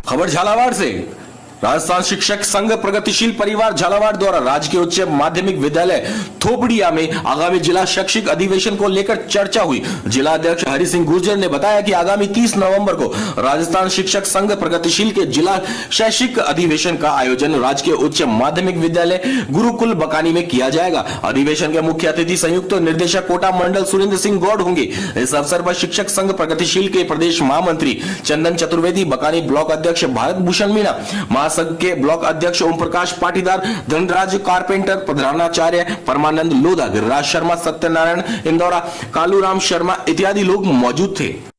खबर झालावाड़ से। राजस्थान शिक्षक संघ प्रगतिशील परिवार झालावाड़ द्वारा राजकीय उच्च माध्यमिक विद्यालय थोपड़िया में आगामी जिला शैक्षिक अधिवेशन को लेकर चर्चा हुई। जिला अध्यक्ष हरि सिंह गुर्जर ने बताया कि आगामी 30 नवंबर को राजस्थान शिक्षक संघ प्रगतिशील के जिला शैक्षिक अधिवेशन का आयोजन राजकीय उच्च माध्यमिक विद्यालय गुरुकुल बकानी में किया जाएगा। अधिवेशन के मुख्य अतिथि संयुक्त निर्देशक कोटा मंडल सुरेंद्र सिंह गौड़ होंगे। इस अवसर पर शिक्षक संघ प्रगतिशील के प्रदेश महामंत्री चंदन चतुर्वेदी, बकानी ब्लॉक अध्यक्ष भारत भूषण मीणा, संघ के ब्लॉक अध्यक्ष ओम प्रकाश पाटीदार, धनराज कारपेंटर, प्रधानाचार्य परमानंद लोधा, गिरिराज शर्मा, सत्यनारायण इंदौरा, कालूराम शर्मा इत्यादि लोग मौजूद थे।